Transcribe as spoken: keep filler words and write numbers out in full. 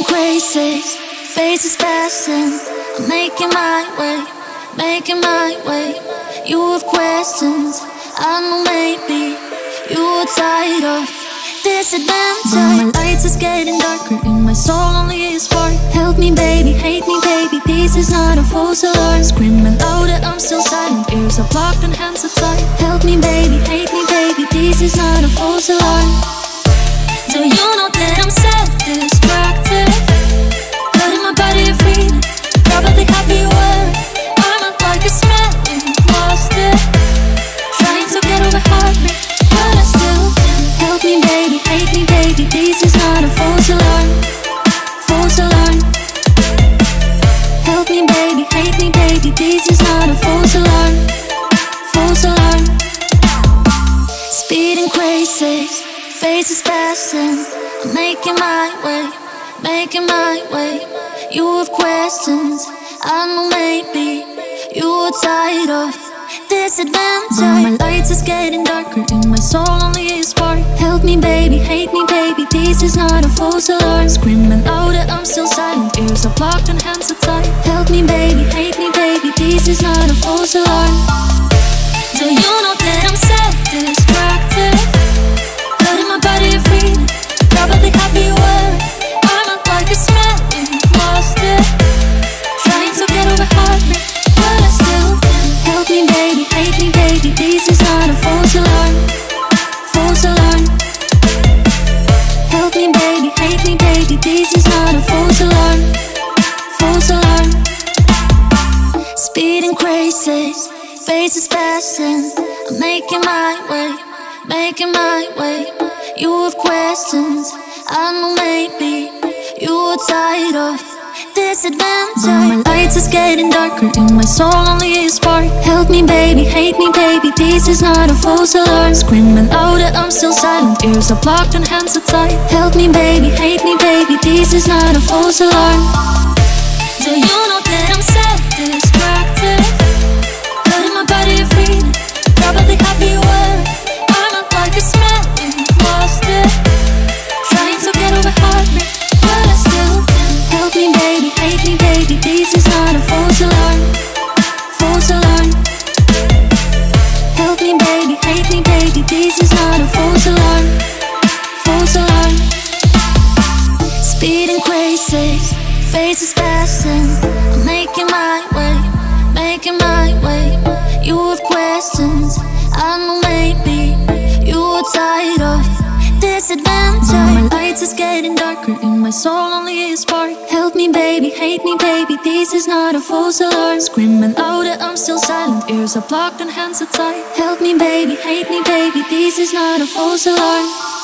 crazy, faces passing. I'm making my way, making my way. You have questions, I know maybe you are tired of this adventure. But my lights is getting darker and my soul only is spark. Help me baby, hate me baby, this is not a false alarm. Screaming louder, I'm still silent, ears are blocked and hands are tied. Help me baby, hate me baby, this is not a false alarm. Do you know that I'm self-destructive? Letting my body free, probably happy word. I'm not like a smelling monster, trying to get over heartbreak, but I still can. Help me baby, hate me baby, this is not a false alarm. False alarm. Help me baby, hate me baby, this is not a false alarm. False alarm. Speeding crazy, faces passing. I'm making my way, making my way. You have questions, I know maybe you are tired of this adventure. But my lights is getting darker and my soul only is spark. Help me baby, hate me baby, this is not a false alarm. Screaming louder, I'm still silent, ears are blocked and hands are tied. Help me baby, hate me baby, this is not a false alarm. Do you know that I'm self-destructive? Letting my body free, probably happy word. I'm not like a smelling monster, trying to get over heartbreak, but I still can. Help me baby, hate me baby, this is not a false alarm. False alarm. Help me baby, hate me baby, this is not a false alarm. False alarm. Speeding crazy, faces passing. I'm making my way, making my way. You have questions, I know maybe you are tired of this adventure. But my lights is getting darker and my soul only is spark. Help me baby, hate me baby, this is not a false alarm. Screaming louder, I'm still silent, ears are blocked and hands are tied. Help me baby, hate me baby, this is not a false alarm. Do you know that I'm self-destructive? Letting my body free, probably happy word. I'm not like a smelling monster, trying to get over heartbreak, but I still can. Help me baby, hate me baby, this is not a false alarm. False alarm. Help me baby, hate me baby, this is not a false alarm. False alarm. Speeding crazy, faces passing. I'm making my way, making my way. You have questions, I know maybe you are tired of this adventure. But my lights is getting darker and my soul only is spark. Help me baby, hate me baby, this is not a false alarm. Screaming louder, I'm still silent, ears are blocked and hands are tied. Help me baby, hate me baby, this is not a false alarm.